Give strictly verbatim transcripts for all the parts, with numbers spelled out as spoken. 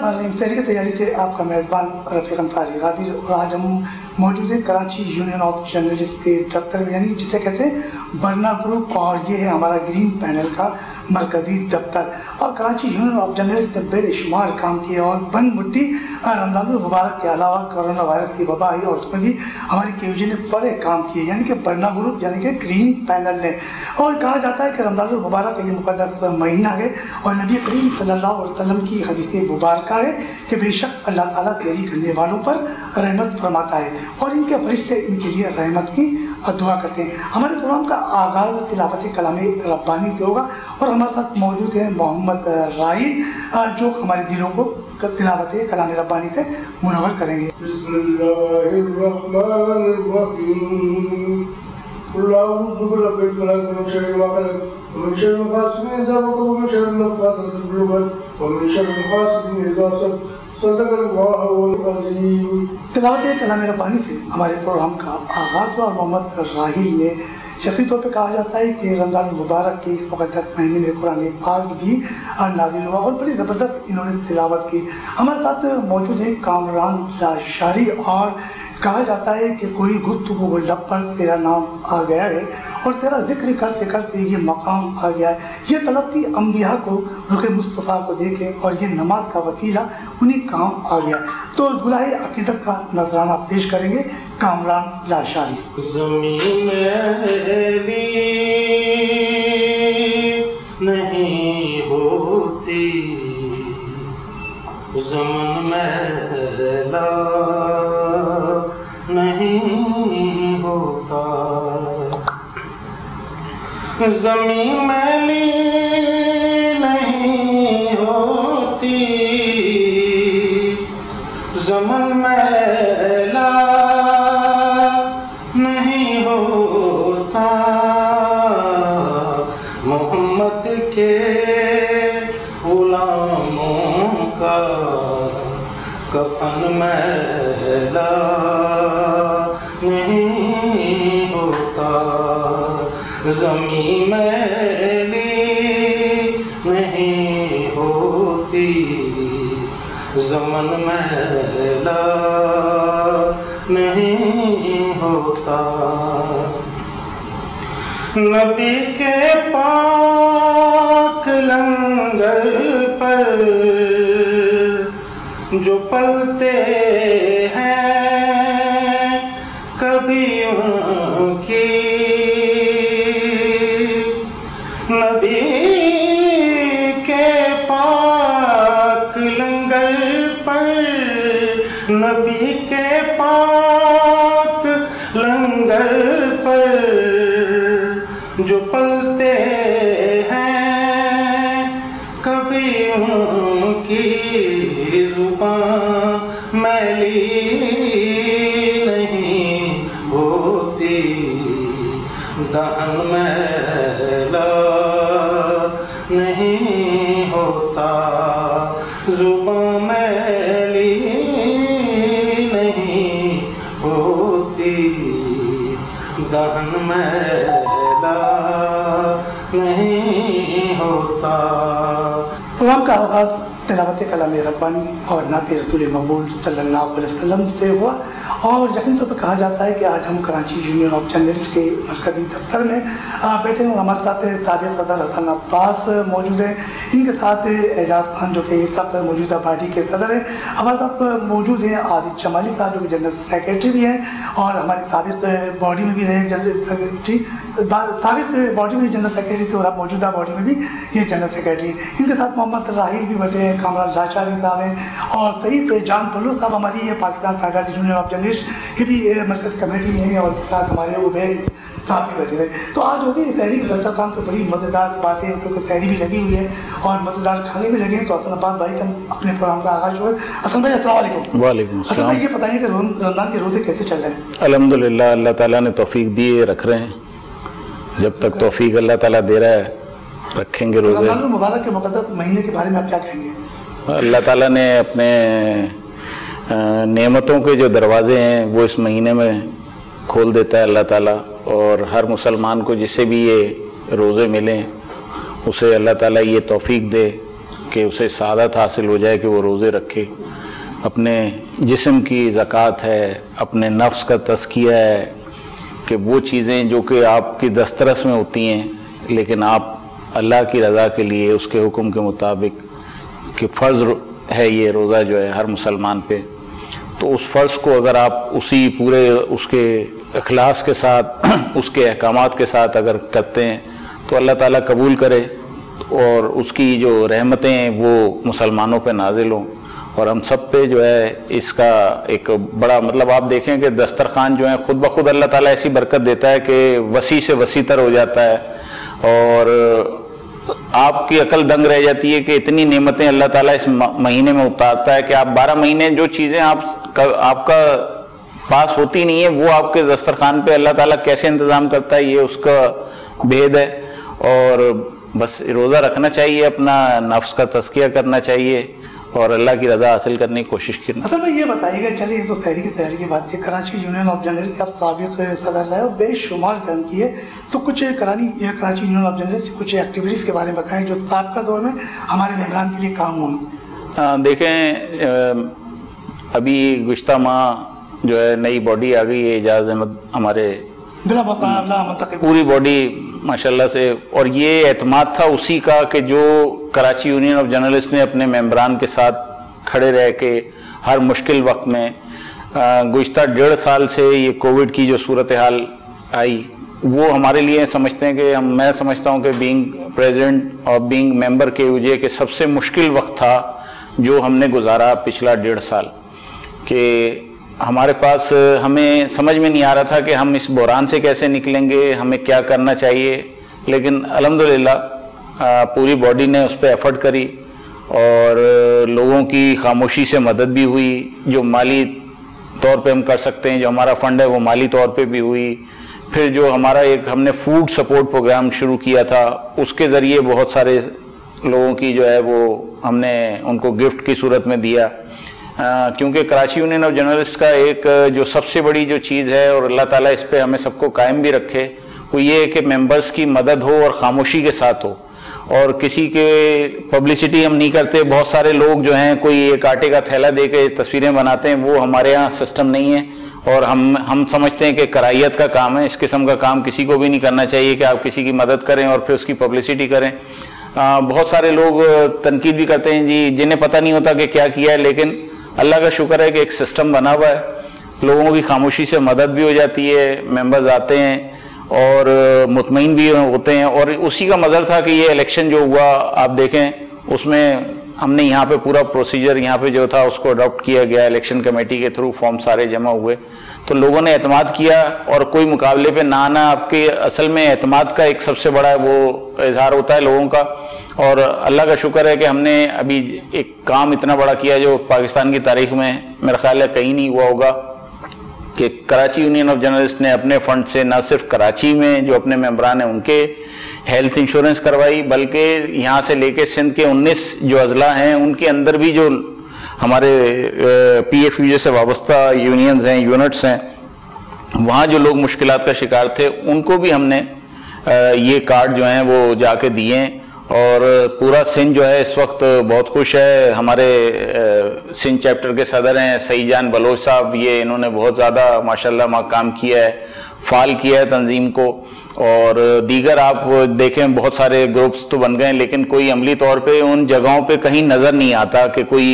तहरीक की तैयारी से आपका मेज़बान रफ़ीक अंसारी गादिर, और आज हम मौजूद हैं कराची यूनियन ऑफ जर्नलिस्ट के दफ्तर में, यानी जिसे कहते हैं बरना ग्रुप, और ये है हमारा ग्रीन पैनल का मरकज़ी दफ्तर। और कराची यूनियन ऑफ जर्नलिस्ट ने बेशुमार काम किए और बन मुट्ठी रमज़ान मुबारक के अलावा कोरोना वायरस की वबा आई और उसमें भी हमारी के यू जी ने बड़े काम किए, यानी कि बरना ग्रुप यानी कि ग्रीन पैनल ने। और कहा जाता है कि रमज़ान मुबारक का ये मुक़द्दस महीना है और नबी करीम सल्लल्लाहु अलैहि वसल्लम की हदीस मुबारक है कि बेशक अल्लाह ताला देरी करने वालों पर रहमत फरमाता है और इनके फरिश्ते इनके लिए रहमत की दुआ करते हैं। हमारे प्रोग्राम का आगाज़ तिलावत कलाम रब्बानी से होगा और हमारे साथ मौजूद है मोहम्मद राहिल, जो हमारे दिलों को तिलावत कलाम रब्बानी से मुनव्वर करेंगे। तिलावत कलाम रब्बानी से हमारे प्रोग्राम का आगाज़ हुआ और मोहम्मद राहिल ने शख़सी तौर पर कहा जाता है कि रमज़ान मुबारक के इस मुक़द्दस महीने में कुरान पाक भी नाज़िल हुआ और बड़ी ज़बरदस्त इन्होंने तिलावत की। हमारे साथ मौजूद है कामरान लाशारी, और कहा जाता है कि कोई गुफ्तगू लब पर तेरा नाम आ गया है और तेरा जिक्र करते करते ये मकाम आ गया है। ये तलब थी अम्बिया को रुख मुस्तफ़ा को देखे और ये नमाज का वसीला उन्हीं काम आ गया। तो बुलाए अकीदत का नजराना पेश करेंगे कामरान लाशारी। ज़मीन नहीं होती, ज़मन मैला नहीं होता, ज़मीन मैली नहीं होती, ज़मन मैला नहीं होता, मोहम्मद के गुलामों का कफन मैला नहीं होता, ज़मीन मैली नहीं होती, ज़मन मैला नहीं होता। नबी के पाक लंगर पर जो पलते हैं कभी उनकी, नबी के पाक लंगर पर, नबी के पाक लंगर पर जो पलते हैं कभी उनकी ज़ुबान मैली नहीं होती, दान मैला नहीं होता, ज़ुबान मैली नहीं होती, दान मैला नहीं होता। प्रोग्राम का आगाज़ तिलावत कलाम रब्बानी और नाते रसूल मकबूल सल्लल्लाहु अलैहि वसल्लम से हुआ और यकीन तौर पर कहा जाता है कि आज हम कराची यूनियन ऑफ जर्नलिस्ट के मरकज़ी दफ्तर में बैठे हैं। हमारे साथ साबिक़ सदर हसन अब्बास मौजूद हैं, इनके साथ एजाज खान जो कि इस वक्त मौजूदा पार्टी के सदर हैं। हमारे साथ मौजूद हैं आदिल जमाली साहब जो कि जनरल सेक्रेटरी भी हैं और हमारी साबिक़ बॉडी में भी रहे जनरल सेक्रेटरी, साबिक़ बॉडी में जनरल सेक्रेटरी थे और अब मौजूदा बॉडी में भी ये जनरल सेक्रेटरी हैं। इनके साथ मोहम्मद राहिल भी बैठे हैं, कामरान लाशारी साहब हैं और सईद जान बलूच साहब हमारी ये Pakistan Federal Union of Journalist की भी मरकज़ कमेटी में है और साथ हमारे उबैद साहब भी बैठे हुए। तो आज होगी तहरीक दस्तरखान तो बड़ी मज़ेदार बातें हैं क्योंकि तहरी भी लगी हुई है और मज़ेदार खाने भी लगे हैं। तो हसन अब्बास भाई हम अपने प्रोग्राम का आगाज़ हुआ। हसन भाई अस्सलाम वालेकुम। वालेकुम अस्सलाम भाई, ये बताइए कि रमज़ान के रोज़े कैसे चल रहे हैं? अल्हम्दुलिल्लाह, अल्लाह ताला ने तौफीक दिए रख रहे हैं, जब तक तौफीक अल्लाह ताला दे रहा है रखेंगे रोज़े। रमज़ान मुबारक के मुक़द्दस महीने के बारे में आप क्या कहेंगे? अल्लाह ताला ने अपने नेमतों के जो दरवाजे हैं वो इस महीने में खोल देता है अल्लाह ताला, और हर मुसलमान को जिसे भी ये रोज़े मिलें उसे अल्लाह ताला ये तौफीक दे کہ اسے سعادت حاصل ہو جائے کہ وہ روزے رکھے. اپنے جسم کی زکوٰۃ ہے، اپنے نفس کا تزکیہ ہے کہ وہ چیزیں جو کہ آپ کی دسترس میں ہوتی ہیں لیکن آپ اللہ کی رضا کے لیے اس کے حکم کے مطابق کہ فرض ہے یہ روزہ جو ہے ہر مسلمان پہ، تو اس فرض کو اگر آپ اسی پورے اس کے اخلاص کے ساتھ اس کے احکامات کے ساتھ اگر کرتے ہیں تو اللہ تعالیٰ قبول کرے اور اس کی جو رحمتیں ہیں وہ مسلمانوں پہ نازل ہوں اور ہم سب پہ جو ہے اس کا ایک بڑا مطلب آپ دیکھیں کہ دسترخوان جو ہے خود بخود اللہ تعالیٰ ایسی برکت دیتا ہے کہ وسیع سے وسیع تر ہو جاتا ہے اور آپ کی عقل دنگ رہ جاتی ہے کہ اتنی نعمتیں اللہ تعالیٰ اس مہینے میں اتارتا ہے کہ آپ بارہ مہینے جو چیزیں آپ آپ کا پاس ہوتی نہیں ہیں وہ آپ کے دسترخوان پہ اللہ تعالیٰ کیسے انتظام کرتا ہے یہ اس کا بھید ہے. اور بس روزہ رکھنا چاہیے، اپنا نفس کا تزکیہ کرنا چاہیے اور اللہ کی رضا حاصل کرنے کی کوشش کرنا. اصل میں یہ بتائیے گا، چلیے یہ تو تحریک تحریک کی بات ہے، کراچی یونین آف جرنلسٹ کے سابق صدر رہے اور بے شمار کام کیے، تو کچھ کرانی یہ کراچی یونین آف جرنلسٹ کچھ ایکٹیویٹیز کے بارے میں بتائیں جو سابقہ دور میں ہمارے ممبران کے لیے کام ہوئی. دیکھیں ابھی گزشتہ ماہ جو ہے نئی باڈی آ گئی ہے، اعجاز احمد ہمارے بلا مقابلہ منتخب پوری باڈی ماشاءاللہ سے، اور یہ اعتماد تھا اسی کا کہ جو کراچی یونین آف جرنلسٹ نے اپنے ممبران کے ساتھ کھڑے رہ کے ہر مشکل وقت میں گزشتہ ڈیڑھ سال سے یہ کووڈ کی جو صورتحال آئی وہ ہمارے لیے سمجھتے ہیں کہ ہم میں سمجھتا ہوں کہ بینگ پریزیڈنٹ اور بینگ ممبر کے وجہ کہ سب سے مشکل وقت تھا جو ہم نے گزارا پچھلا ڈیڑھ سال، کہ ہمارے پاس ہمیں سمجھ میں نہیں آ رہا تھا کہ ہم اس بحران سے کیسے نکلیں گے، ہمیں کیا کرنا چاہیے. لیکن الحمدللہ پوری باڈی نے اس پہ ایفرٹ کری اور لوگوں کی خاموشی سے مدد بھی ہوئی، جو مالی طور پہ ہم کر سکتے ہیں، جو ہمارا فنڈ ہے وہ مالی طور پہ بھی ہوئی. پھر جو ہمارا ایک ہم نے فوڈ سپورٹ پروگرام شروع کیا تھا اس کے ذریعے بہت سارے لوگوں کی جو ہے وہ ہم نے ان کو گفٹ کی صورت میں دیا، کیونکہ کراچی یونین آف جرنلسٹ کا ایک جو سب سے بڑی جو چیز ہے اور اللہ تعالیٰ اس پہ ہمیں سب کو قائم بھی رکھے وہ یہ ہے کہ ممبرز کی مدد ہو اور خاموشی کے ساتھ ہو، اور کسی کے پبلسٹی ہم نہیں کرتے. بہت سارے لوگ جو ہیں کوئی ایک آٹے کا تھیلا دے کے تصویریں بناتے ہیں، وہ ہمارے ہاں سسٹم نہیں ہے اور ہم ہم سمجھتے ہیں کہ کرائیت کا کام ہے، اس قسم کا کام کسی کو بھی نہیں کرنا چاہیے کہ آپ کسی کی مدد کریں اور پھر اس کی پبلسٹی کریں. بہت سارے لوگ تنقید بھی کرتے ہیں جی جنہیں پتہ نہیں ہوتا کہ کیا کیا ہے، لیکن اللہ کا شکر ہے کہ ایک سسٹم بنا ہوا ہے، لوگوں کی خاموشی سے مدد بھی ہو جاتی ہے، ممبرز آتے ہیں اور مطمئن بھی ہوتے ہیں. اور اسی کا مظہر تھا کہ یہ الیکشن جو ہوا آپ دیکھیں اس میں ہم نے یہاں پہ پورا پروسیجر یہاں پہ جو تھا اس کو اڈاپٹ کیا گیا، الیکشن کمیٹی کے تھرو فارم سارے جمع ہوئے تو لوگوں نے اعتماد کیا. اور کوئی مقابلے پہ نہ آنا آپ کے اصل میں اعتماد کا ایک سب سے بڑا وہ اظہار ہوتا ہے لوگوں کا. اور اللہ کا شکر ہے کہ ہم نے ابھی ایک کام اتنا بڑا کیا جو پاکستان کی تاریخ میں میرا خیال ہے کہیں نہیں ہوا ہوگا کہ کراچی یونین آف جرنلسٹ نے اپنے فنڈ سے نہ صرف کراچی میں جو اپنے ممبران ہیں ان کے ہیلتھ انشورنس کروائی بلکہ یہاں سے لے کے سندھ کے انیس جو اضلاع ہیں ان کے اندر بھی جو ہمارے پی ایف یو جے سے وابستہ یونینز ہیں یونٹس ہیں وہاں جو لوگ مشکلات کا شکار تھے ان کو بھی ہم نے یہ کارڈ جو ہیں وہ جا کے دیے ہیں. اور پورا سندھ جو ہے اس وقت بہت خوش ہے. ہمارے سندھ چیپٹر کے صدر ہیں سعید جان بلوچ صاحب، یہ انہوں نے بہت زیادہ ماشاءاللہ وہاں کام کیا ہے، فعال کیا ہے تنظیم کو. اور دیگر آپ دیکھیں بہت سارے گروپس تو بن گئے لیکن کوئی عملی طور پہ ان جگہوں پہ کہیں نظر نہیں آتا کہ کوئی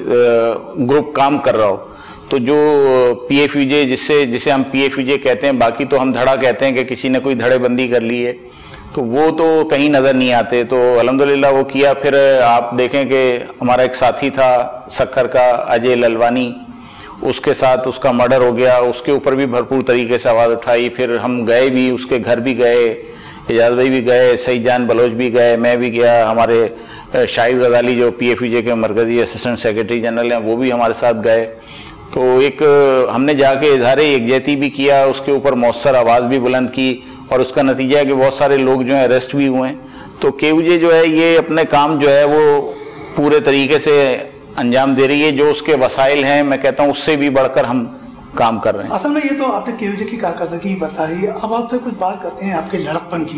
گروپ کام کر رہا ہو. تو جو پی ایف یو جے جس سے جسے ہم پی ایف یو جے کہتے ہیں، باقی تو ہم دھڑا کہتے ہیں کہ کسی نے کوئی دھڑے بندی کر لی ہے، تو وہ تو کہیں نظر نہیں آتے. تو الحمدللہ وہ کیا. پھر آپ دیکھیں کہ ہمارا ایک ساتھی تھا سکھر کا اجے للوانی، اس کے ساتھ اس کا مرڈر ہو گیا، اس کے اوپر بھی بھرپور طریقے سے آواز اٹھائی. پھر ہم گئے بھی، اس کے گھر بھی گئے، اعجاز بھائی بھی گئے، سعید جان بلوچ بھی گئے، میں بھی گیا، ہمارے شاہد غزالی جو پی ایف یو جے کے مرکزی اسسٹنٹ سیکرٹری جنرل ہیں وہ بھی ہمارے ساتھ گئے. تو ایک ہم نے جا کے اظہار یکجہتی بھی کیا، اس کے اوپر مؤثر آواز بھی بلند کی اور اس کا نتیجہ ہے کہ بہت سارے لوگ جو ہیں اریسٹ بھی ہوئے ہیں. تو کے یو جے جو ہے یہ اپنے کام جو ہے وہ پورے طریقے سے انجام دے رہی ہے، جو اس کے وسائل ہیں میں کہتا ہوں اس سے بھی بڑھ کر ہم کام کر رہے ہیں. اصل میں یہ تو آپ نے کے یو جے کی کارکردگی بتائی. اب آپ سے کچھ بات کرتے ہیں آپ کے لڑک پن کی.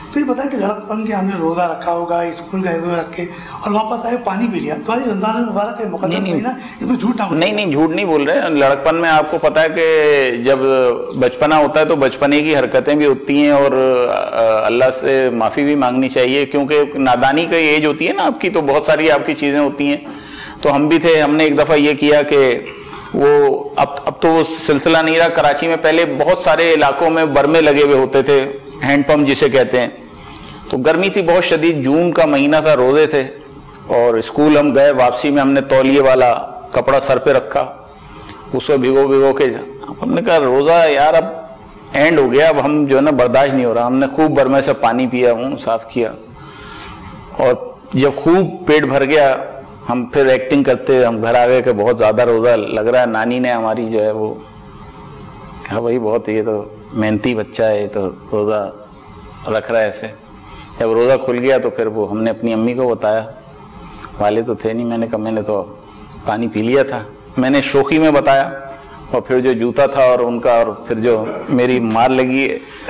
تو یہ بتائیں کہ لڑکپن کے ہم نے روزہ رکھا ہوگا اسکول گئے ہوئے رکھ کے اور واپس آئے پانی پی لیا تو آج رمضان المبارک کے مقدس مہینہ اس میں جھوٹ نہ بولیں. نہیں نہیں جھوٹ نہیں بول رہے. لڑکپن میں آپ کو پتا ہے کہ جب بچپنا ہوتا ہے تو بچپنے کی حرکتیں بھی ہوتی ہیں اور اللہ سے معافی بھی مانگنی چاہیے کیونکہ نادانی کا ایج ہوتی ہے نا آپ کی, تو بہت ساری آپ کی چیزیں ہوتی ہیں. تو ہم بھی تھے, ہم نے ایک دفعہ یہ کیا کہ وہ اب اب تو وہ سلسلہ نہیں رہا. کراچی میں پہلے بہت سارے علاقوں میں برمے لگے ہوئے ہوتے تھے, ہینڈ پمپ جسے کہتے ہیں. تو گرمی تھی بہت شدید, جون کا مہینہ تھا, روزے تھے اور اسکول ہم گئے. واپسی میں ہم نے تولیے والا کپڑا سر پہ رکھا, اس کو بھگو بھگو کے ہم نے کہا روزہ یار اب اینڈ ہو گیا, اب ہم جو ہے نا برداشت نہیں ہو رہا. ہم نے خوب برمے سے پانی پیا, ہوں صاف کیا, اور جب خوب پیٹ بھر گیا ہم پھر ایکٹنگ کرتے ہم گھر آ گئے کہ بہت زیادہ روزہ لگ رہا ہے. نانی نے ہماری جو ہے وہ کہا بھائی بہت یہ تو محنتی بچہ ہے, تو روزہ رکھ رہا ہے ایسے. جب روزہ کھل گیا تو پھر وہ ہم نے اپنی امی کو بتایا, والے تو تھے نہیں. میں نے کہا میں نے تو پانی پی لیا تھا. میں نے شوخی میں بتایا, اور پھر جو جوتا تھا اور ان کا, اور پھر جو میری مار لگی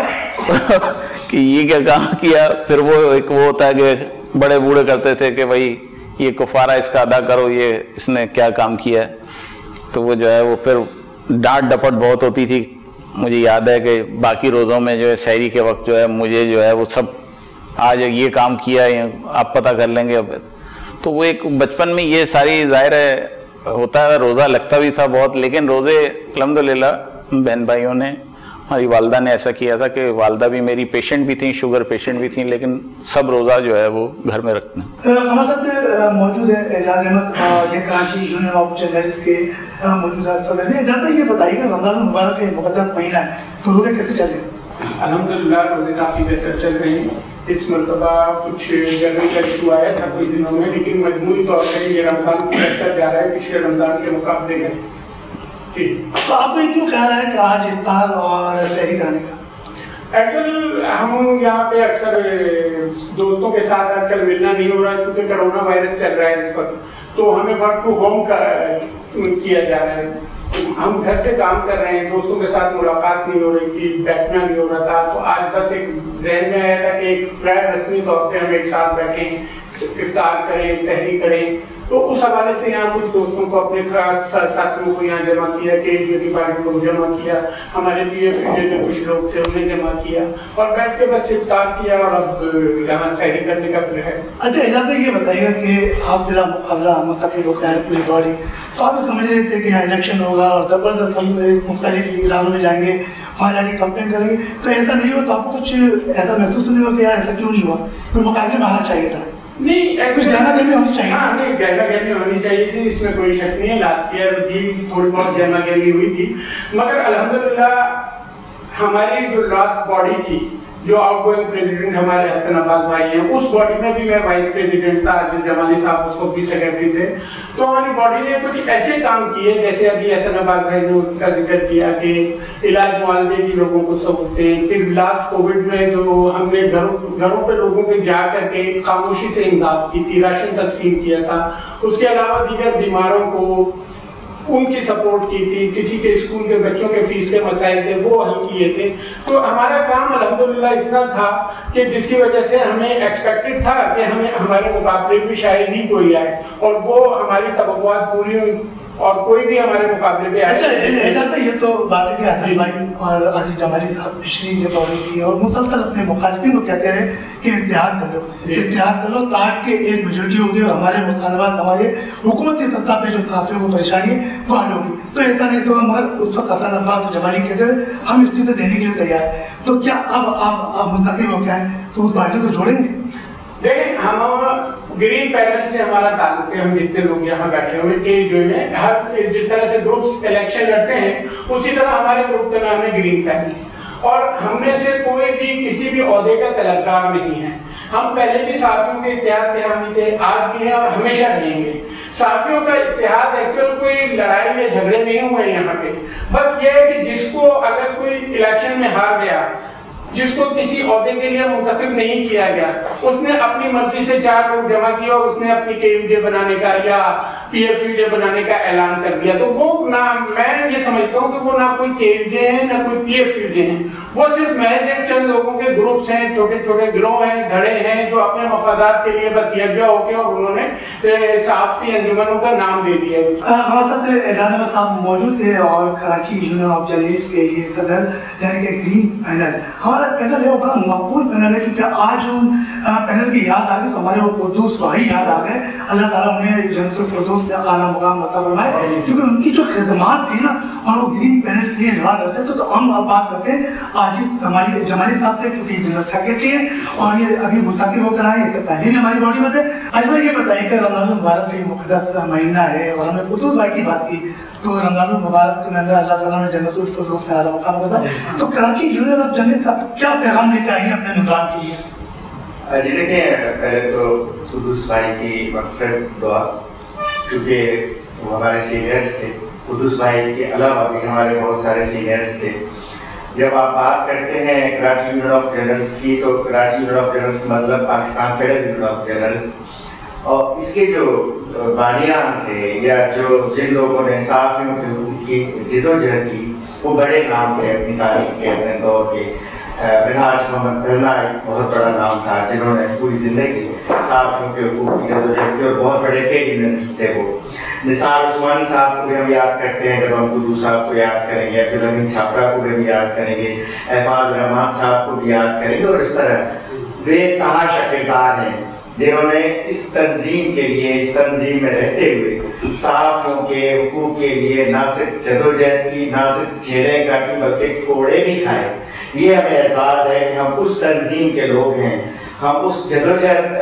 کہ یہ کیا کام کیا. پھر وہ ایک وہ ہوتا ہے کہ بڑے بوڑھے کرتے تھے کہ بھائی یہ کفارہ اس کا ادا کرو, یہ اس نے کیا کام کیا ہے. تو وہ جو ہے وہ پھر ڈانٹ ڈپٹ بہت ہوتی تھی. مجھے یاد ہے کہ باقی روزوں میں جو ہے سحری کے وقت جو ہے مجھے جو ہے وہ سب آج یہ کام کیا ہے آپ پتہ کر لیں گے. اب تو وہ ایک بچپن میں یہ ساری ظاہر ہے ہوتا ہے. روزہ لگتا بھی تھا بہت, لیکن روزے الحمدللہ بہن بھائیوں نے, ہماری والدہ نے ایسا کیا تھا کہ والدہ بھی میری پیشنٹ بھی تھیں, شوگر پیشنٹ بھی تھیں, لیکن سب روزہ جو ہے وہ گھر میں رکھتے ہیں. ہمارے ساتھ موجود ہے اعجاز احمد, یہ کراچی یونین آف جرنلسٹ کے موجودہ صدر بھی. اعجاز یہ بتائیے کہ رمضان المبارک کے مقدس مہینہ ہے تو روزے کیسے چلے؟ الحمدللہ روزے کافی بہتر چل رہے ہیں. اس مرتبہ کچھ گرمی کا ایشو آیا تھا کچھ دنوں میں, لیکن مجموعی طور پر یہ رمضان بہتر جا رہا ہے پچھلے رمضان کے مقابلے میں. تو آپ کو کیوں خیال ہے کہ آج افطار اور سحری کرانے کا؟ ایکچولی ہم یہاں پہ اکثر دوستوں کے ساتھ آج کل ملنا نہیں ہو رہا ہے کیونکہ کرونا وائرس چل رہا ہے اس وقت, تو ہمیں ورک ٹو ہوم کیا جا رہا ہے. ہم گھر سے کام کر رہے ہیں, دوستوں کے ساتھ ملاقات نہیں ہو رہی تھی, بیٹھنا نہیں ہو رہا تھا. تو آج بس ایک ذہن میں آیا تھا کہ ایک غیر رسمی طور پہ ہم ایک ساتھ بیٹھیں, افطار کریں, سحری کریں. تو اس حوالے سے یہاں کچھ دوستوں کو اپنے خاص ساتھیوں کو یہاں جمع کیا, کے ایچ پارٹی کو جمع کیا, ہمارے پی ایف کے کچھ لوگ تھے انہیں جمع کیا, اور بیٹھ کے بس افطار کیا, اور اب یہاں سحری کرنے کا پھر ہے. اچھا اجازت یہ بتائیے کہ آپ بلا مقابلہ منتخب ہو گئے ہیں پوری باڈی, تو آپ سمجھ رہے تھے کہ یہاں الیکشن ہوگا اور زبردست ہم مختلف اداروں میں جائیں گے, وہاں جا کے کمپین کریں گے, تو ایسا نہیں ہوا تو آپ کو کچھ ایسا محسوس نہیں ہوا کہ یار ایسا کیوں نہیں ہوا, کوئی مقابلے میں آنا چاہیے تھا؟ نہیں, کچھ گہما گہمی ہونی چاہیے. ہاں نہیں, گہما گہمی ہونی چاہیے تھی, اس میں کوئی شک نہیں ہے. لاسٹ ایئر بھی تھوڑی بہت گہما گہمی ہوئی تھی, مگر الحمدللہ ہماری جو لاسٹ باڈی تھی, جو آؤٹ گوئنگ پریزیڈنٹ ہمارے حسن عباس بھائی ہیں, اس باڈی میں بھی میں وائس پریزیڈنٹ تھا, عاصم جمالی صاحب اس وقت بھی سیکرٹری تھے. تو ہماری باڈی نے کچھ ایسے کام کیے جیسے ابھی حسن عباس بھائی نے ان کا ذکر کیا کہ علاج معالجے کی لوگوں کو سہولتیں. پھر لاسٹ کووڈ میں جو ہم نے گھروں گھروں پہ لوگوں کے جا کر کے خاموشی سے امداد کی تھی, راشن تقسیم کیا تھا. اس کے علاوہ دیگر بیماروں کو ان کی سپورٹ کی تھی, کسی کے اسکول کے بچوں کے فیس کے مسائل تھے وہ حل کیے تھے. تو ہمارا کام الحمدللہ اتنا تھا کہ جس کی وجہ سے ہمیں ایکسپیکٹڈ تھا کہ ہمیں ہمارے مقابلے بھی شاید ہی کوئی آئے, اور وہ ہماری توقعات پوری ہوئی اور کوئی بھی ہمارے مقابلے پہ آئے. اچھا اجازت یہ تو بات ہے کہ حسن بھائی اور عاصم جمالی صاحب پچھلی جو باڈی تھی اور مسلسل اپنے مخالفین کو کہتے رہے کہ اتحاد کر لو اتحاد کر لو تاکہ ایک میجورٹی ہوگی اور ہمارے مطالبات ہمارے حکومتی سطح پہ جو صحافیوں کو پریشانی ہے وہ حل ہوگی. تو ایسا نہیں تو مگر اس وقت حسن عباس اور جمالی کہتے ہیں ہم استعفے دینے کے لیے تیار ہیں. تو کیا اب آپ منتخب ہو گئے ہیں تو اس پارٹی کو جوڑیں گے؟ دیکھیں, ہم گرین پینل سے ہمارا تعلق ہے, ہم جتنے لوگ یہاں بیٹھے ہوئے کہ جو ہے ہر جس طرح سے گروپس الیکشن لڑتے ہیں اسی طرح ہمارے گروپ کا نام ہے گرین پینل, اور ہم میں سے کوئی بھی کسی بھی عہدے کا طلبگار نہیں ہے. ہم پہلے بھی صحافیوں کے اتحاد کے حامی تھے, آج بھی ہیں اور ہمیشہ رہیں گے. صحافیوں کا اتحاد ایکچوئل کوئی لڑائی یا جھگڑے نہیں ہوئے یہاں پہ, بس یہ ہے کہ جس کو اگر کوئی الیکشن میں ہار گیا, جس کو کسی عہدے کے لیے منتخب نہیں کیا گیا, اس نے اپنی مرضی سے چار لوگ جمع کیا اور اس نے اپنی کے بنانے کا یا پی ایف یو جے بنانے کا اعلان کر دیا. تو وہ نہ میں یہ سمجھتا ہوں کہ وہ نہ کوئی کے ایف جے ہیں نہ کوئی پی ایف یو جے ہیں, وہ صرف محض ایک چند لوگوں کے گروپس ہیں, چھوٹے چھوٹے گروہ ہیں, دھڑے ہیں جو اپنے مفادات کے لیے بس یکجا ہو کے اور انہوں نے صحافتی انجمنوں کا نام دے دیا. ہمارے اعلان میں آپ موجود تھے اور کراچی یونین آف جرنلسٹ کے یہ صدر یعنی کہ گرین پینل, ہمارا پینل ہے وہ بڑا مقبول پینل ہے کیونکہ آج ان پینل کی یاد آ گئی تو ہمارے وہ قدوس بھائی یاد آ گئے. اللہ تعالیٰ انہیں جنت الفردوس میں اعلیٰ مقام عطا فرمائے, کیونکہ ان کی جو خدمات تھی نا اور وہ گرین پینل کے لیے لڑا کرتے تو, تو ہم اب بات کرتے ہیں آج ہماری جمالی صاحب تھے کیونکہ یہ جنرل سیکرٹری ہیں اور یہ ابھی مستقل ہو کر آئے, یہ پہلے بھی ہماری باڈی میں تھے. ایسا یہ بتائیے کہ رمضان المبارک کا یہ مقدس مہینہ ہے اور ہم نے قدوس بھائی کی بات کی تو رمضان المبارک کے اندر اللہ تعالیٰ نے جنت الفردوس میں اعلیٰ مقام عطا فرمائے, تو کراچی یونین آف جرنلسٹ صاحب کیا پیغام لے کے آئیے اپنے ممبران کے لیے؟ جی دیکھیں, پہلے تو قدوس بھائی کی مغفرت دعا, کیونکہ وہ ہمارے سینئرس تھے. قدوس بھائی کے علاوہ بھی ہمارے بہت سارے سینئرس تھے. جب آپ بات کرتے ہیں کراچی یونین آف جرنلسٹ کی تو کراچی یونین آف جرنلسٹ کا مطلب Pakistan Federal Union of Journalist, اور اس کے جو بانیان تھے یا جو جن لوگوں نے صحافیوں کے حقوق کی جدوجہد کی وہ بڑے نام تھے اپنی تاریخ کے اپنے دور کے. منہاج محمد بھرنا ایک بہت بڑا نام تھا جنہوں نے پوری زندگی صحافیوں کے حقوق کی جدوجہد کی اور بہت بڑے ٹریڈ تھے. وہ نثار عثمانی صاحب کو بھی ہم یاد کرتے ہیں جب ہم قدوس صاحب کو یاد کریں گے, عبد الحمید چھاپرا کو بھی یاد کریں گے, احفاظ رحمان صاحب کو بھی یاد کریں گے, اور اس طرح بے تحاشا کردار ہیں جنہوں نے اس تنظیم کے لیے, اس تنظیم میں رہتے ہوئے صحافیوں کے حقوق کے لیے نہ صرف جدوجہد کی, نہ صرف جیلیں کاٹی بلکہ کوڑے بھی کھائے. یہ ہمیں اعزاز ہے کہ ہم اس تنظیم کے لوگ ہیں, ہم اس جدوجہد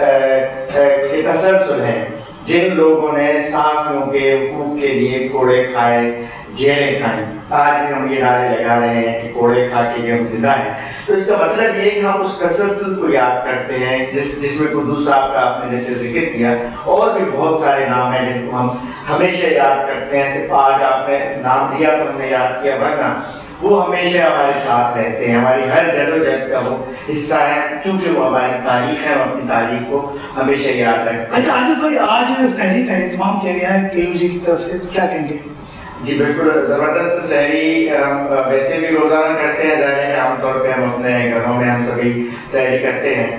کے تسلسل ہیں جن لوگوں نے صحافیوں کے حقوق کے لیے کوڑے کھائے, جیلیں کھائیں. آج بھی ہم یہ نعرے لگا رہے ہیں کہ کوڑے کھا کے بھی ہم زندہ ہیں. تو اس کا مطلب یہ کہ ہم اس تسلسل کو یاد کرتے ہیں جس جس میں قدوس صاحب کا آپ نے جیسے ذکر کیا, اور بھی بہت سارے نام ہیں جن کو ہم ہمیشہ یاد کرتے ہیں. صرف آج آپ نے نام دیا تو ہم نے یاد کیا, ورنہ وہ ہمیشہ ہمارے ساتھ رہتے ہیں, ہماری ہر جدوجہد کا وہ حصہ ہے, کیونکہ وہ ہماری تاریخ ہے, ہم اپنی تاریخ کو ہمیشہ یاد رکھتے ہیں. اچھا عادل بھائی, آج سحری کا اہتمام کیا گیا ہے کے یو جی کی طرف سے, تو کیا کہیں گے؟ جی بالکل زبردست سحری ہم ویسے بھی روزانہ کرتے ہیں, ظاہر ہے عام طور پہ ہم اپنے گھروں میں ہم سبھی سحری کرتے ہیں,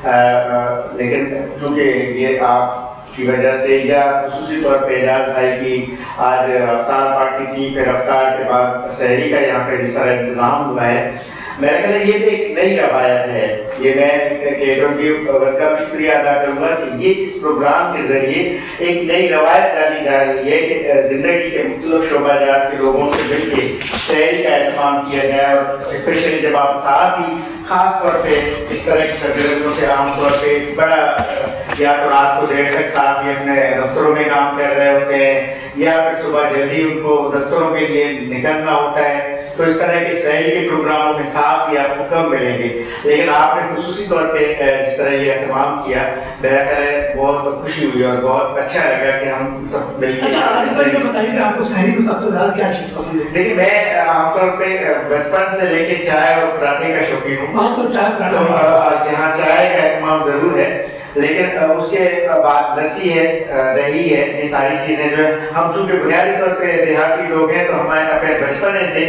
لیکن چونکہ یہ آپ کی وجہ سے یا خصوصی طور پہ اعجاز بھائی کی آج افطار پارٹی تھی, پھر افطار کے بعد سحری کا یہاں پہ جس طرح انتظام ہوا ہے, میرا خیال ہے یہ بھی ایک نئی روایت ہے. یہ میں کیڈو کی ورک کا شکریہ ادا کروں گا کہ یہ اس پروگرام کے ذریعے ایک نئی روایت ڈالی جا رہی ہے کہ زندگی کے مختلف شعبہ جات کے لوگوں سے مل کے سحری کا اہتمام کیا جائے, اور اسپیشلی جب آپ صحافی خاص طور پہ اس طرح کی سرگرمیوں سے عام طور پہ بڑا یا تو رات کو دیر تک صحافی اپنے دفتروں میں کام کر رہے ہوتے ہیں یا پھر صبح جلدی ان کو دفتروں کے لیے نکلنا ہوتا ہے, تو اس طرح کے سحری کے پروگراموں میں صحافی آپ کو کم ملیں گے. لیکن آپ نے خصوصی طور پہ جس طرح یہ اہتمام کیا, میرا خیال ہے بہت خوشی ہوئی اور بہت اچھا لگا کہ ہم سب مل کے. یہ بتائیے کہ آپ کو سحری میں سب سے زیادہ کیا چیز پسند ہے؟ دیکھیے میں عام طور پہ بچپن سے لے کے چائے اور پراٹھے کا شوقین ہوں. وہاں تو چائے پراٹھا, یہاں چائے کا اہتمام ضرور ہے, لیکن اس کے بعد لسی ہے, دہی ہے, یہ ساری چیزیں جو ہے ہم چونکہ بنیادی طور پہ دیہاتی لوگ ہیں تو ہمارے اپنے بچپنے سے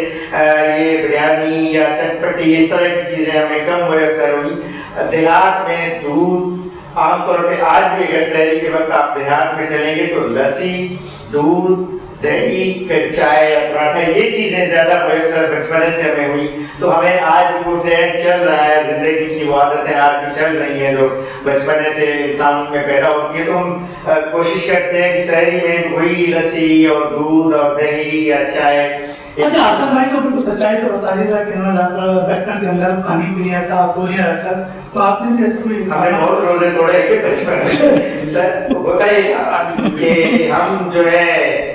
یہ بریانی یا چٹپٹی اس طرح کی چیزیں ہمیں کم میسر ہوئی. دیہات میں دودھ عام طور پہ آج بھی اگر سحری کے وقت آپ دیہات میں چلیں گے تو لسی, دودھ, دہی, پھر چائے یا پراٹھا, یہ چیزیں زیادہ میسر بچپنے سے ہمیں ہوئی. تو ہمیں آج بھی وہ ٹرینڈ چل رہا ہے, زندگی کی وہ عادتیں آج بھی چل رہی ہیں جو بچپنے سے انسان میں پیدا ہوتی ہے. تو ہم کوشش کرتے ہیں کہ سحری میں وہی لسی اور دودھ اور دہی یا چائے. اچھا حسن بھائی کو بالکل سچائی تو بتا دیے گا کہ انہوں نے بیٹھنے کے اندر پانی پی لیا تھا, تولیہ رکھ کر, تو آپ نے کیسے کوئی ہم نے بہت روزے توڑے کہ بچپن سر ہوتا یہ تھا کہ ہم جو ہے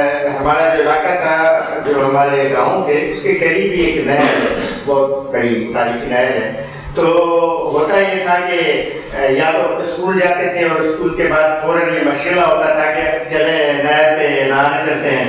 ہمارا جو علاقہ تھا, جو ہمارے گاؤں تھے, اس کے قریب ہی ایک نہر ہے, بہت بڑی تاریخی نہر ہے. تو ہوتا یہ تھا کہ یا تو اسکول جاتے تھے اور اسکول کے بعد فوراً یہ مشغلہ ہوتا تھا کہ چلیں نہر پہ نہانے چلتے ہیں.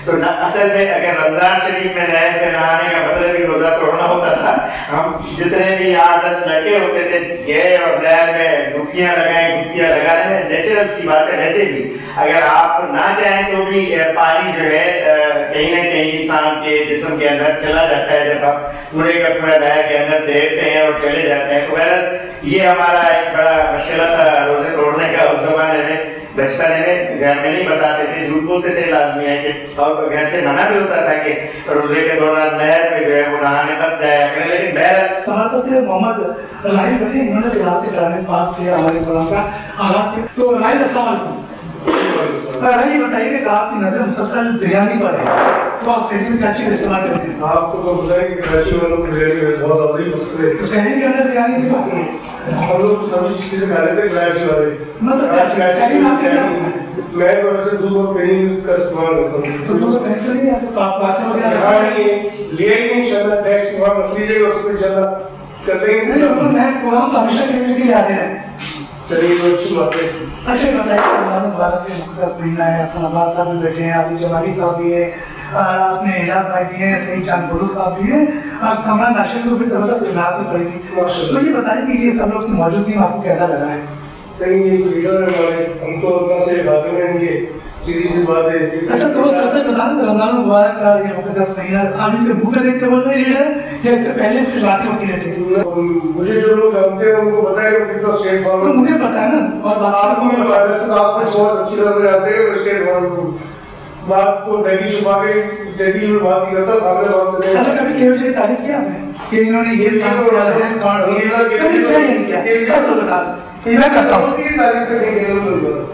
تو اصل میں اگر رمضان شریف میں نہر پہ نہانے کا مطلب بھی روزہ توڑنا ہوتا تھا، ہم جتنے بھی آٹھ دس لڑکے ہوتے تھے گئے اور نہر میں ڈبکیاں لگائیں، ڈبکیاں لگانے میں نیچرل سی بات ہے. ویسے بھی اگر آپ نہ چاہیں تو بھی پانی جو ہے کہیں نہ کہیں انسان کے جسم کے اندر چلا جاتا ہے جب آپ پورے کا پورا نہر کے اندر تیرتے ہیں اور چلے جاتے ہیں. تو بہرحال یہ ہمارا ایک بڑا مشغلہ تھا روزے توڑنے کا. اس زمانے میں بچپن میں گھر میں نہیں بتاتے تھے، جھوٹ بولتے تھے لازمی ہے کہ، اور گھر سے منع بھی ہوتا تھا کہ روزے کے دوران نہر پہ جو ہے وہ نہانے مت جایا کریں. لیکن بہرحال ہمارے تھے محمد راہیل بھائی، انہوں نے قرآن کلام پاک تھے ہمارے قرآن کا آغاز تھے. تو راہیل السلام علیکم. راہیل بتائیے کہ آپ کی نظر مسلسل بریانی پر ہے، تو آپ شہری میں کیا چیز استعمال کرتے ہیں؟ آپ کو تو بتائیں کہ کراچی والوں کو بریانی بہت عظیم مسئلہ ہے. تو شہری کے اندر بریانی نہیں بنتی ہے؟ ہم لوگ سبھی چیزیں کھا لیتے ہیں کراچی والے. مطلب کیا چیز شہری میں آپ کے کیا ہوتا ہے؟ میں تو ویسے دودھ اور پنیر کا استعمال کرتا ہوں. تو دودھ اور پنیر تو نہیں ہے تو آپ باتیں وغیرہ ہاں نہیں لیے گی انشاءاللہ، نیکسٹ وہاں رکھ لیجیے گا، اس کو انشاءاللہ کر لیں گے. نہیں میں قرآن تو ہمیشہ کہنے کے لیے آتے ہیں. چلیے تو اچھی بات ہے. اچھا بتائیے رمضان مبارک کے مقدس مہینہ ہے، اپنا آباد صاحب بھی بیٹھے ہیں، عادل جمالی صاحب بھی ہیں، اپنے اعجاز بھائی بھی ہیں، سعید چاند بلو صاحب بھی ہیں، کمران ناشد کو بھی زبردست اجلاس بھی پڑی تھی. تو یہ بتائیے کہ یہ سب لوگ کی موجودگی میں آپ کو کیسا لگ رہا ہے؟ نہیں یہ لیڈر ہے ہمارے، ہم تو اتنا سے باتیں میں ان کے سیدھی سی بات ہے. اچھا تو سب سے بتا دیں رمضان مبارک کا یہ مقدس مہینہ آپ ان کے منہ پہ دیکھ کے بول رہے ہیں لیڈر یا اس سے پہلے کچھ باتیں ہوتی رہتی تھی؟ مجھے جو لوگ جانتے ہیں ان کو پتا ہے کہ کتنا اسٹیٹ تو فارورڈ. مجھے پتا ہے نا، اور آپ کو بھی وائرس آپ کو بہت اچھی طرح سے جاتے ہیں اسٹیٹ فارورڈ. بات کو ڈیلی چھپا کے ڈیلی میں بات نہیں کرتا، سامنے بات کرتے ہیں. اچھا کبھی کے کی تعریف کیا آپ نے کہ انہوں نے یہ کام کیا ہے کارڈ دیے، کبھی کیا یہ نہیں کیا؟ کر تو بتا میں کرتا ہوں. تعریف کرنے کی ضرورت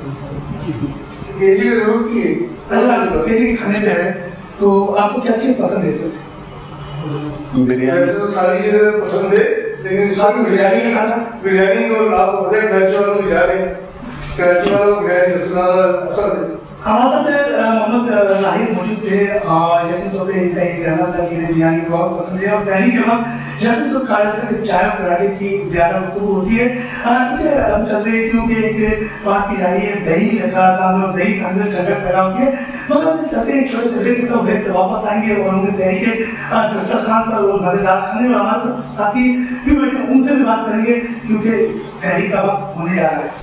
یہ چیز ضرور کی ہے. اللہ تیری کھانے پہ ہے تو آپ کو کیا چیز پسند ہے؟ تھے ویسے تو ساری چیزیں پسند ہے لیکن آپ کو بریانی کا کھانا بریانی کو آپ کو پتہ ہے کراچی والوں کو بریانی کراچی والوں کو بریانی سب سے زیادہ پسند ہے. ہمارے ساتھ محمد راہیل موجود تھے اور یقین طور پہ یہ کہنا تھا کہ انہیں بریانی بہت پسند ہے. اور دہلی کے وقت یقین طور کہا جاتا ہے کہ چائے اور پراٹھے کی زیادہ گفتگو ہوتی ہے کیونکہ ہم چلتے کیونکہ ایک بات کی جا رہی ہے دہی بھی رکھا تھا ہم لوگ دہی کے اندر ٹھنڈک پیدا ہوتی ہے. مگر ہم چلتے ہیں چھوٹے سے بریک کے تو بریک سے واپس آئیں گے اور ہم نے دہی کے دسترخوان پر وہ مزیدار کھانے اور ہمارے ساتھی بھی بیٹھے ان سے بھی بات کریں گے کیونکہ دہی کا وقت ہونے آ رہا ہے.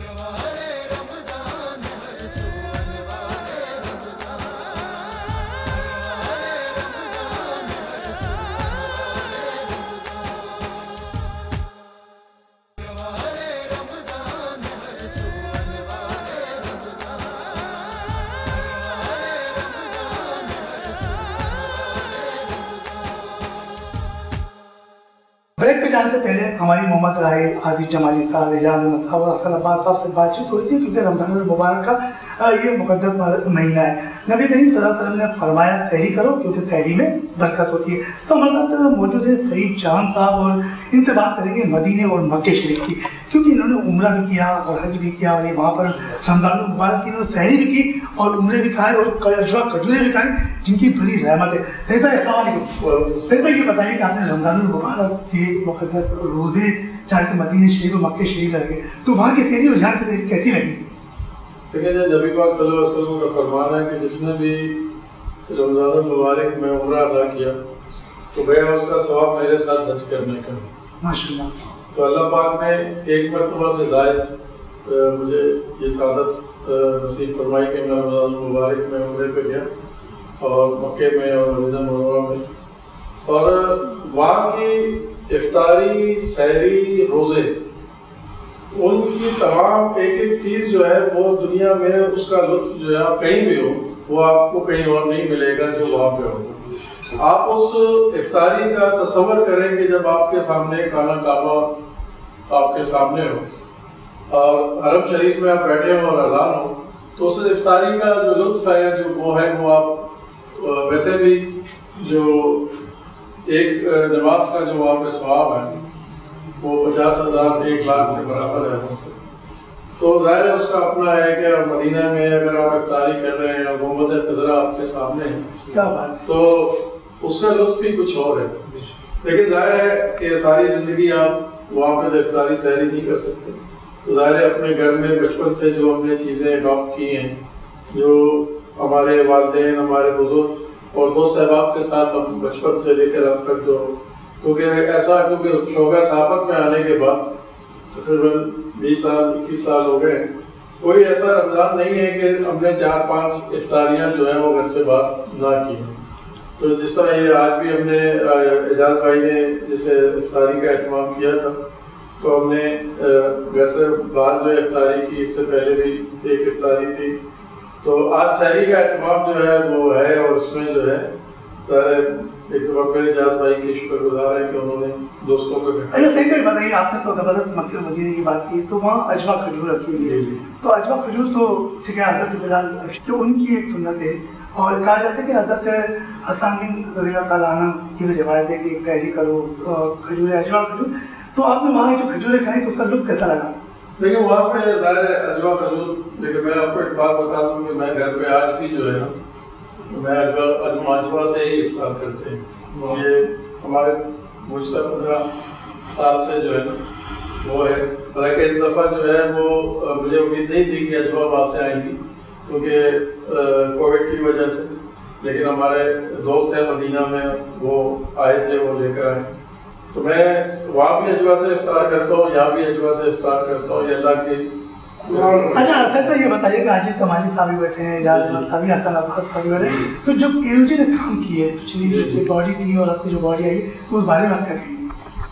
بریک پہ جانے سے پہلے ہماری محمد راہیل، عادل جمالی صاحب، اعجاز احمد صاحب اور حسن عباس صاحب سے بات چیت ہو رہی تھی کیونکہ رمضان المبارک کا یہ مقدس مہینہ ہے. نبی کریم صلی اللہ علیہ وسلم نے فرمایا تحری کرو کیونکہ تحری میں برکت ہوتی ہے. تو ہمارے ساتھ موجود ہے سعید چاند صاحب اور ان سے بات کریں گے مدینے اور مکہ شریف کی کیونکہ انہوں نے عمرہ بھی کیا اور حج بھی کیا اور یہ وہاں پر رمضان المبارک کی انہوں نے تحری بھی کی اور عمرے بھی کھائے اور اجوا کھجورے بھی کھائے جن کی بڑی رحمت ہے. سعید بھائی السلام علیکم. سعید بھائی یہ بتائیے کہ آپ نے رمضان المبارک کے مقدس روزے جہاں کے مدینہ شریف اور مکہ شریف لگے تو وہاں کی تحری اور یہاں کی تحری کیسی لگی؟ دیکھیں جب نبی پاک صلی اللہ علیہ وسلم کا فرمان ہے کہ جس نے بھی رمضان المبارک میں عمرہ ادا کیا تو گیا اس کا ثواب میرے ساتھ حج کرنے کا. ماشاءاللہ. تو اللہ پاک نے ایک مرتبہ سے زائد مجھے یہ سعادت نصیب فرمائی کہ میں رمضان المبارک میں عمرے پہ گیا اور مکے میں اور مدینہ منورہ میں اور وہاں کی افطاری سحری روزے ان کی تمام ایک ایک چیز جو ہے وہ دنیا میں اس کا لطف جو ہے آپ کہیں بھی ہو وہ آپ کو کہیں اور نہیں ملے گا جو وہاں پہ ہو. آپ اس افطاری کا تصور کریں کہ جب آپ کے سامنے کھانا کعبہ آپ کے سامنے ہو اور حرم شریف میں آپ بیٹھے ہو اور اذان ہو تو اس افطاری کا جو لطف ہے جو وہ ہے وہ آپ ویسے بھی جو ایک نماز کا جو وہاں پہ ثواب ہے وہ پچاس ہزار ایک لاکھ کے برابر ہے. تو ظاہر ہے اس کا اپنا ہے کہ مدینہ میں اگر آپ افطاری کر رہے ہیں اور محمد خضرا آپ کے سامنے ہیں تو اس کا لطف بھی کچھ اور ہے. لیکن ظاہر ہے کہ ساری زندگی آپ وہاں پہ افطاری سحری نہیں کر سکتے. تو ظاہر ہے اپنے گھر میں بچپن سے جو ہم نے چیزیں اڈاپٹ کی ہیں جو हमारे वालिदैन, हमारे बुजुर्ग और दोस्त अहबाब के साथ हम बचपन से लेकर अब तक जो, क्योंकि ऐसा क्योंकि शोबा सहाफत में आने के बाद तकरीबन बीस साल इक्कीस साल हो गए, कोई ऐसा रमज़ान नहीं है कि हमने चार पांच इफ्तारियाँ जो है वो घर से बाहर ना की। तो जिस तरह ये आज भी हमने एजाज भाई ने जैसे इफ्तारी का एहतमाम किया था, तो हमने घर से बाहर जो इफ्तारी की, इससे पहले भी एक इफ्तारी थी, तो आज सहरी का एहतमाम जो है वो है, और इसमें जो है एक दफा फिर एजाज भाई की शुक्रगुजार है कि उन्होंने दोस्तों को। अच्छा सही कही बताइए, आपने तो ज़बरदस्त मक्के मदीने की बात की, तो वहाँ अजवा खजूर रखी हुई है, तो अजवा खजूर तो ठीक है हज़रत बिलाल तो उनकी एक सुन्नत है, और कहा जाता है कि हज़रत हसन बिन रज़ियल्लाहु ताला अन्हु की भी रिवायत है कि एक तहरी करो खजूर अजवा खजूर, तो आपने वहाँ जो खजूरें खाई तो उसका लुत्फ कैसा लगा? देखिए वहाँ पे ज़ाहिर है अजवा खजूर, देखिए मैं आपको एक बात बता दूँ कि मैं घर पे आज भी जो है ना मैं अजवा अजवा से ही इफ्तार करते हैं। ये हमारे गुज़श्ता पंद्रह साल से जो है ना वो है, हालांकि इस दफ़ा जो है वो मुझे उम्मीद नहीं थी कि अजवा वहाँ से आएंगी क्योंकि कोविड की वजह से, लेकिन हमारे दोस्त हैं मदीना में, वो आए थे, वो लेकर आए, तो मैं वहाँ भी अजवा से इफ्तार करता हूँ, यहाँ भी अजवा से इफ्तार करता हूँ। ये अल्लाह की। अच्छा अच्छा तो ये बताइए कि आज तमाजी साहब भी बैठे हैं, एजाज साहब भी, हसन अब्बास साहब भी बैठे, तो जो केयूजी ने काम की है, पिछली जो बॉडी थी और आपकी जो बॉडी आई तो उस बारे में आप क्या कहेंगे?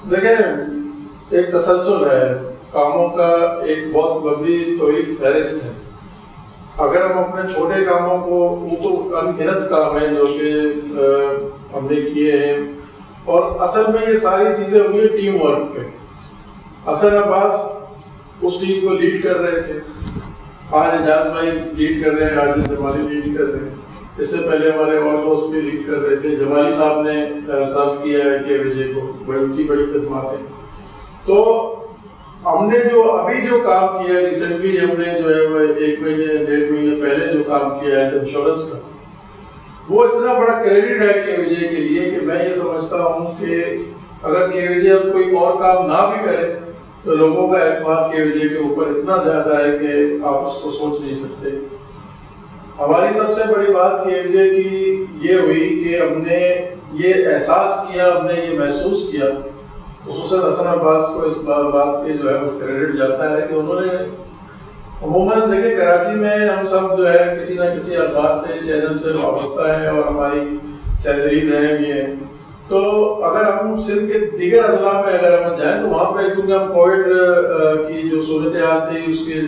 देखिए एक तसलसल है कामों का, एक बहुत लंबी तवील फहरिस्त है। अगर हम अपने छोटे कामों को, वो तो अनगिनत काम है जो कि हमने किए हैं, और असल में ये सारी चीज़ें हुई है टीम वर्क पे। हसन अब्बास उस टीम को लीड कर रहे थे, आज एजाज भाई लीड कर रहे हैं, आज जमाली लीड कर रहे हैं, इससे पहले हमारे और दोस्त भी लीड कर रहे थे। जमाली साहब ने सर्व किया है के विजय को, बड़ी उनकी बड़ी खिदमत है। तो हमने जो अभी जो काम किया है रिसेंटली, हमने जो है वो एक महीने डेढ़ महीने पहले जो काम किया है इंश्योरेंस का, वो इतना बड़ा क्रेडिट है के विजय के लिए कि मैं ये समझता हूँ कि अगर के विजय अब कोई और काम ना भी करे तो लोगों का एतमाद के विजय के ऊपर इतना ज्यादा है कि आप उसको सोच नहीं सकते। हमारी सबसे बड़ी बात के विजय की ये हुई कि हमने ये एहसास किया, हमने ये महसूस किया, खुसूसन हसन अब्बास को इस बात के जो है वो क्रेडिट जाता है कि उन्होंने अमूमन देखिए कराची में हम सब जो है किसी ना किसी अखबार से, चैनल से वाबस्ता है और हमारी सैलरीज हैं ये, तो अगर हम सिंध के दीगर अजला में अगर हम जाएं तो वहाँ पे क्योंकि हम कोविड की जो सूरत हाल थी उसके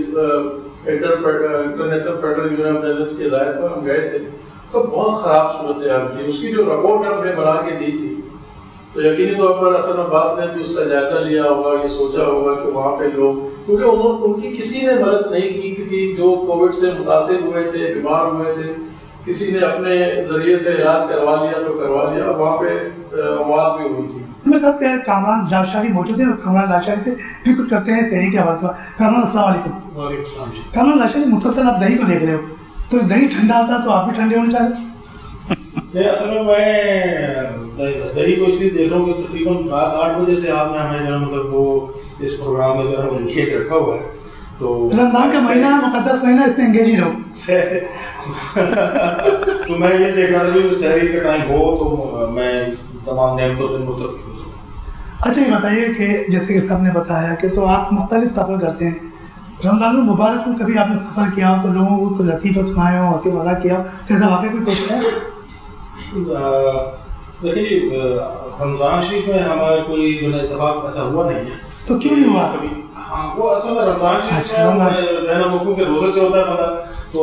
International Federal Union of Journalist की हिदायत पर हम गए थे, तो बहुत ख़राब सूरत हाल थी। उसकी जो रिपोर्ट हमने बना के दी थी, तो यकीनी तौर पर हसन अब्बास ने भी उसका जायजा लिया होगा, ये सोचा होगा कि वहाँ पे लोग, क्योंकि उन्होंने उनकी किसी ने मदद नहीं की कि जो कोविड से मुतासिर हुए थे, बीमार हुए थे, किसी ने अपने जरिए से इलाज करवा लिया तो करवा लिया, वहाँ पे अमवात भी हुई थी। मेरे साथ कामरान लाशारी मौजूद है, कामरान लाशारी से भी कुछ करते हैं तहरीक आवाज़ का। कामरान अस्सलाम वालेकुम। कामरान लाशारी मुसलसल आप दही को देख रहे हो, तो दही ठंडा होता तो आप भी ठंडे होने चाहिए। नहीं, असल में मैं दही को इसलिए देख रहा हूँ कि तकरीबन रात आठ बजे से आपने हमें जो मतलब वो इस प्रोग्राम में जो है लिखे रखा हुआ है, तो रमजान का महीना मुकद्दस महीना, इसमें एंगेज ही रहो। तो मैं ये देख रहा था कि शहरी का टाइम हो तो मैं तमाम नेमतों से मुतफ़िक़ हूँ। अच्छा ये बताइए कि जैसे कि सबने बताया कि तो आप मुख्तलिफ सफ़र करते हैं, रमजान मुबारक में कभी आपने सफ़र किया हो तो लोगों को कुछ लतीफ़ सुनाया हो, हंसी मज़ाक किया हो, कैसा वाक़ई कोई पेश है? देखिए रमज़ान शरीफ में हमारा कोई जो है इत्तेफ़ाक़ ऐसा हुआ नहीं है। तो क्यों नहीं हुआ कभी? हाँ, वो असल में रमज़ान शरीफ में रहना मुमकिन के रोज़े से होता है बंदा, तो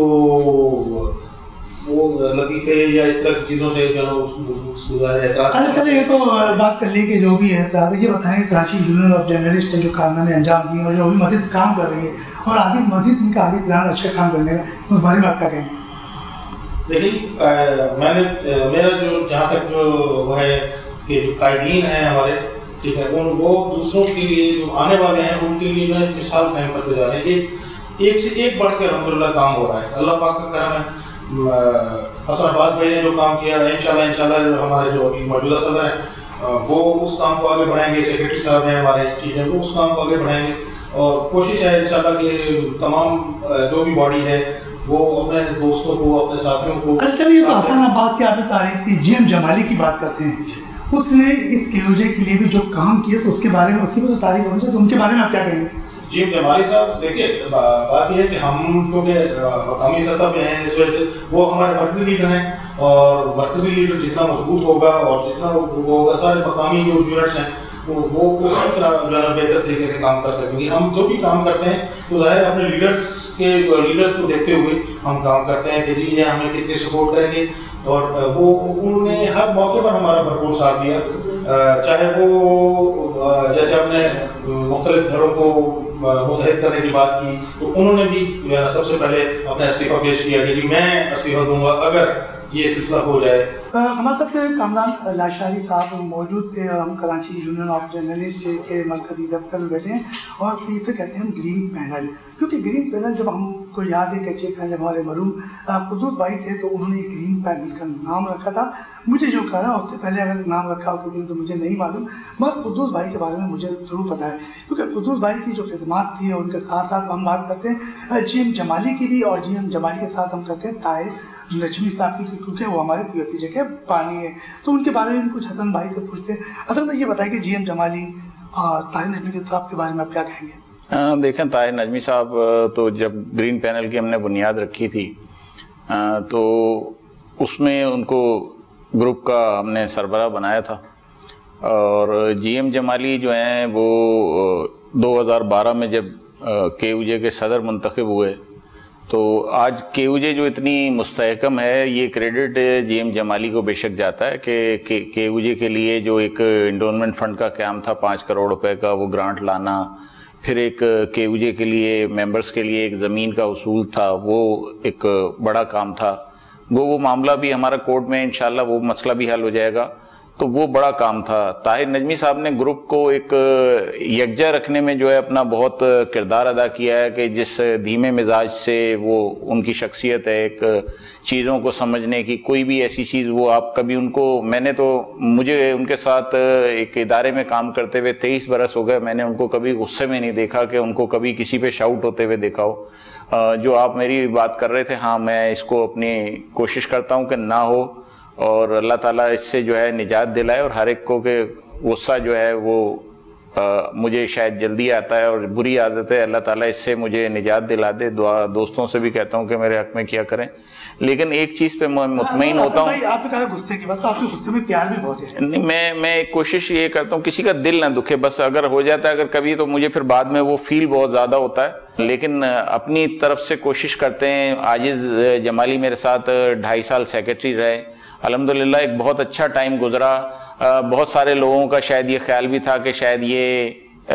वो लतीफ़े या इस तरह की चीज़ों से जो है गुजारे एतराज़। अच्छा चलिए ये तो बात कर ली कि जो भी है ये बताएं कराची यूनियन ऑफ जर्नलिस्ट ने जो कारनामे अंजाम दिए और जो भी मज़ीद काम कर रही है और आगे मज़ीद इनका आगे प्लान अच्छा काम करने का, उस बारे में आप क्या कहेंगे? देखिए मैंने मेरा जो जहाँ तक जो वो है कि जो कायदीन हैं हमारे, ठीक है, उन वो दूसरों के लिए जो आने वाले हैं उनके लिए जो है मिसाल कायम करते जा रहे हैं। एक एक से एक बढ़ के अल्हम्दुलिल्लाह काम हो रहा है, अल्लाह पाक का करम है। हसन अब्बास भाई ने जो काम किया है इंशाल्लाह इंशाल्लाह हमारे जो अभी मौजूदा सदर हैं वो उस काम को आगे बढ़ाएंगे, सेक्रेटरी साहब हैं हमारे, ठीक है, वो उस काम को आगे बढ़ाएंगे और कोशिश है इंशाल्लाह कि तमाम जो भी बॉडी है وہ اپنے دوستوں کو اپنے ساتھیوں کو. چلیے تو حسن عباس کی آپ نے تعریف کی, جی ایم جمالی کی بات کرتے ہیں. اس نے اس کے یو جے کے لیے بھی جو کام کیا تو اس کے بارے میں اس کی بھی تعریف ہونی چاہیے, تو ان کے بارے میں آپ کیا کہیں گے؟ جی ایم جمالی صاحب دیکھیے بات یہ ہے کہ ہم کیونکہ مقامی سطح پہ ہیں اس وجہ سے وہ ہمارے مرکزی لیڈر ہیں, اور مرکزی لیڈر جتنا مضبوط ہوگا اور جتنا وہ ہوگا سارے مقامی جو یونٹس ہیں وہ اسی طرح جو ہے بہتر طریقے سے کام کر سکیں گے. ہم جو بھی کام کرتے ہیں تو ظاہر ہے اپنے لیڈرس کے لیڈرس کو دیکھتے ہوئے ہم کام کرتے ہیں کہ جی یہ ہمیں کتنی سپورٹ کریں گے, اور وہ انہوں نے ہر موقع پر ہمارا بھرپور ساتھ دیا, چاہے وہ جیسے ہم نے مختلف گھروں کو متحد کرنے کی بات کی تو انہوں نے بھی سب سے پہلے اپنا استعفیٰ پیش کیا کہ میں استعفیٰ دوں گا اگر یہ سلسلہ ہو جائے. ہمارے ساتھ کامران لاشاری صاحب موجود تھے, اور ہم کراچی یونین آف جرنلسٹ کے مرکزی دفتر میں بیٹھے ہیں, اور اسے کہتے ہیں ہم گرین پینل, کیونکہ گرین پینل جب ہم کو یاد ہے کہ اچھی طرح جب ہمارے مرحوم قدوس بھائی تھے تو انہوں نے گرین پینل کا نام رکھا تھا. مجھے جو کہا اس سے پہلے اگر نام رکھا ہو دن تو مجھے نہیں معلوم, مگر قدوس بھائی کے بارے میں مجھے ضرور پتہ ہے, کیونکہ قدوس بھائی کی جو خدمات تھی ان کے ساتھ ساتھ ہم بات کرتے ہیں جی ایم جمالی کی بھی, اور جی ایم جمالی کے ساتھ ہم کرتے ہیں طاہر نجمی صاحب کی, کیونکہ وہ ہمارے پی ایف جے کے پانی ہے, تو ان کے بارے میں کچھ حسن بھائی سے پوچھتے ہیں. حسن بھائی یہ بتائیں کہ جی ایم جمالی اور طاہر نجمی صاحب کے بارے میں آپ کیا کہیں گے؟ دیکھیں طاہر نجمی صاحب تو جب گرین پینل کی ہم نے بنیاد رکھی تھی تو اس میں ان کو گروپ کا ہم نے سربراہ بنایا تھا, اور جی ایم جمالی جو ہیں وہ دو ہزار بارہ میں جب کے یو جے کے صدر منتخب ہوئے تو آج کے یو جے جو اتنی مستحکم ہے یہ کریڈٹ جی ایم جمالی کو بے شک جاتا ہے کہ کے یو جے کے لیے جو ایک انڈونمنٹ فنڈ کا قیام تھا پانچ کروڑ روپے کا, وہ گرانٹ لانا, پھر ایک کے یو جے کے لیے ممبرز کے لیے ایک زمین کا اصول تھا, وہ ایک بڑا کام تھا. وہ وہ معاملہ بھی ہمارا کورٹ میں انشاءاللہ وہ مسئلہ بھی حل ہو جائے گا, تو وہ بڑا کام تھا. طاہر نجمی صاحب نے گروپ کو ایک یکجا رکھنے میں جو ہے اپنا بہت کردار ادا کیا ہے, کہ جس دھیمے مزاج سے وہ ان کی شخصیت ہے ایک چیزوں کو سمجھنے کی, کوئی بھی ایسی چیز وہ آپ کبھی ان کو, میں نے تو مجھے ان کے ساتھ ایک ادارے میں کام کرتے ہوئے تیئیس برس ہو گئے, میں نے ان کو کبھی غصے میں نہیں دیکھا کہ ان کو کبھی کسی پہ شاؤٹ ہوتے ہوئے دیکھا ہو. جو آپ میری بات کر رہے تھے, ہاں میں اس کو اپنی کوشش کرتا ہوں کہ نہ ہو, اور اللہ تعالیٰ اس سے جو ہے نجات دلائے, اور ہر ایک کو کہ غصہ جو ہے وہ مجھے شاید جلدی آتا ہے اور بری عادت ہے, اللہ تعالیٰ اس سے مجھے نجات دلا دے. دعا دوستوں سے بھی کہتا ہوں کہ میرے حق میں کیا کریں, لیکن ایک چیز پہ میں مطمئن ہوتا ہوں. آپ نے کہا غصے کی بات, تو آپ کے غصے میں پیار بھی بہت ہے. نہیں, میں میں کوشش یہ کرتا ہوں کسی کا دل نہ دکھے, بس اگر ہو جاتا ہے اگر کبھی تو مجھے پھر بعد میں وہ فیل بہت زیادہ ہوتا ہے, لیکن اپنی طرف سے کوشش کرتے ہیں. عاجز جمالی میرے ساتھ ڈھائی سال سیکرٹری رہے, الحمدللہ ایک بہت اچھا ٹائم گزرا. بہت سارے لوگوں کا شاید یہ خیال بھی تھا کہ شاید یہ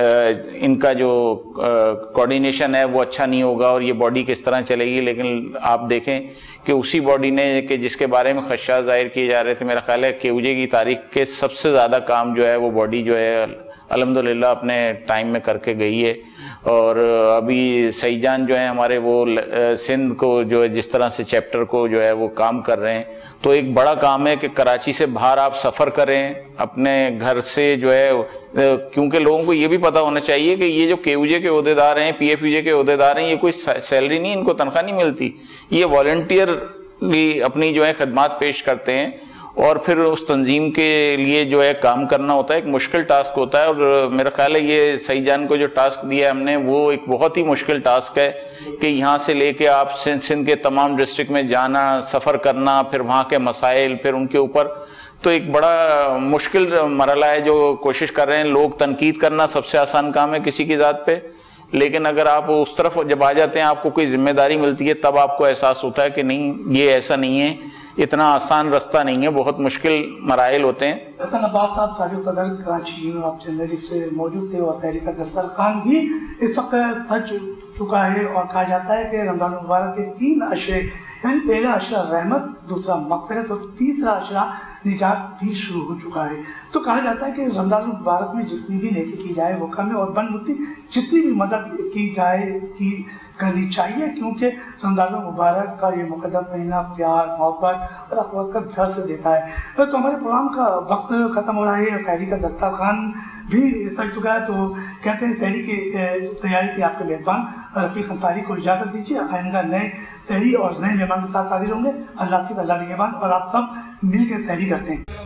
ان کا جو کوارڈینیشن ہے وہ اچھا نہیں ہوگا اور یہ باڈی کس طرح چلے گی, لیکن آپ دیکھیں کہ اسی باڈی نے کہ جس کے بارے میں خدشات ظاہر کیے جا رہے تھے, میرا خیال ہے کہ کے یو جے کی تاریخ کے سب سے زیادہ کام جو ہے وہ باڈی جو ہے الحمدللہ اپنے ٹائم میں کر کے گئی ہے. اور ابھی سعید جان جو ہیں ہمارے وہ سندھ کو جو ہے جس طرح سے چیپٹر کو جو ہے وہ کام کر رہے ہیں, تو ایک بڑا کام ہے کہ کراچی سے باہر آپ سفر کریں اپنے گھر سے جو ہے, کیونکہ لوگوں کو یہ بھی پتہ ہونا چاہیے کہ یہ جو کے یو جے کے عہدیدار ہیں, پی ایف یو جے کے عہدیدار ہیں, یہ کوئی سیلری نہیں, ان کو تنخواہ نہیں ملتی, یہ والنٹیئرلی اپنی جو ہے خدمات پیش کرتے ہیں, اور پھر اس تنظیم کے لیے جو ہے کام کرنا ہوتا ہے, ایک مشکل ٹاسک ہوتا ہے. اور میرا خیال ہے یہ سعید جان کو جو ٹاسک دیا ہے ہم نے وہ ایک بہت ہی مشکل ٹاسک ہے کہ یہاں سے لے کے آپ سندھ سندھ کے تمام ڈسٹرکٹ میں جانا, سفر کرنا, پھر وہاں کے مسائل, پھر ان کے اوپر, تو ایک بڑا مشکل مرحلہ ہے جو کوشش کر رہے ہیں. لوگ تنقید کرنا سب سے آسان کام ہے کسی کی ذات پہ, لیکن اگر آپ اس طرف جب آ جاتے ہیں, آپ کو کوئی ذمہ داری ملتی ہے, تب آپ کو احساس ہوتا ہے کہ نہیں یہ ایسا نہیں ہے, اتنا آسان رستہ نہیں ہے, بہت مشکل مراحل ہوتے ہیں. حسن عباس صاحب تاریخ قدر کراچی یونین آف جرنلسٹ سے موجود تھے, اور تحریک دسترخوان بھی اس وقت سج چکا ہے, اور کہا جاتا ہے کہ رمضان المبارک کے تین عشرے, یعنی پہلا عشرہ رحمت, دوسرا مغفرت, اور تیسرا عشرہ نجات بھی شروع ہو چکا ہے. تو کہا جاتا ہے کہ رمضان المبارک میں جتنی بھی نیکی کی جائے وہ کم ہے, اور بن مٹی جتنی بھی مدد کی جائے کی کرنی چاہیے, کیونکہ رمضان المبارک کا یہ مقدس مہینہ پیار, محبت اور اخوت کا درس دیتا ہے. تو ہمارے پروگرام کا وقت ختم ہو رہا ہے, تحریک دسترخوان بھی سج چکا ہے, تو کہتے ہیں تحریک تیاری کی آپ کے میزبان رفیق انصاری کو اجازت دیجیے. آئندہ نئے تحریر اور نئے مہمان کے ساتھ حاضر ہوں گے۔ اللہ حافظ، اللہ نگہبان، اور آپ سب مل کے تحریر کرتے ہیں۔